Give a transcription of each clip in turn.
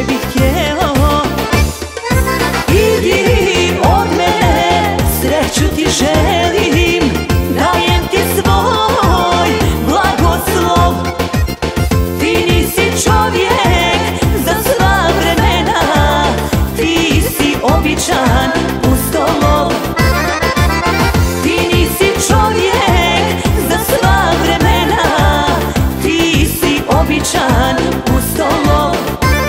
bih htjelo. Idi od mene, sreću ti želim, dajem ti svoj blagoslov. Ti nisi čovjek za sva vremena, ti si običan pustolov. Ti nisi čovjek za sva vremena, ti si običan pustolov.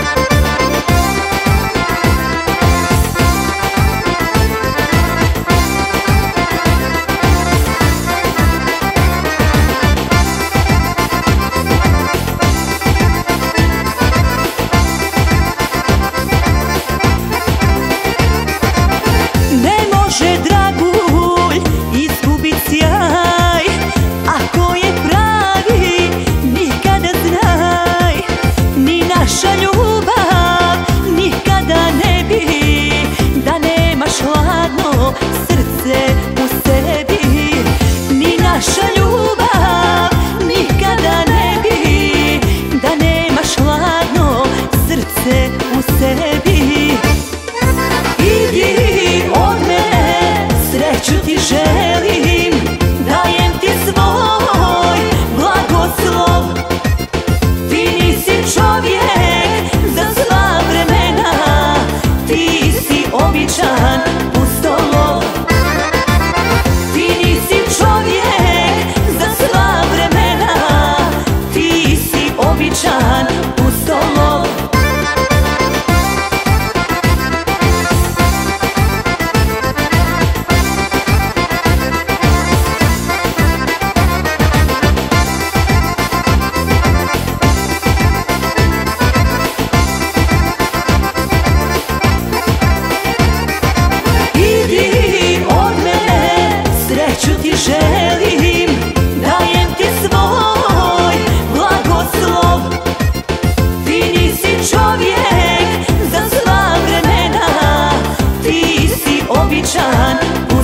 Naša ljubav nikada ne bi, da nemaš hladno srce u sebi. Ni naša ljubav nikada ne bi, da nemaš hladno srce u sebi. Idi od mene, sreću ti želim, dajem ti svoj blagoslov. Ti nisi čovjek za sva vremena, ti si običan pustolov. Ti nisi čovjek za sva vremena, ti si običan pustolov. Želim, dajem ti svoj blagoslov. Ti nisi čovjek za sva vremena, ti si običan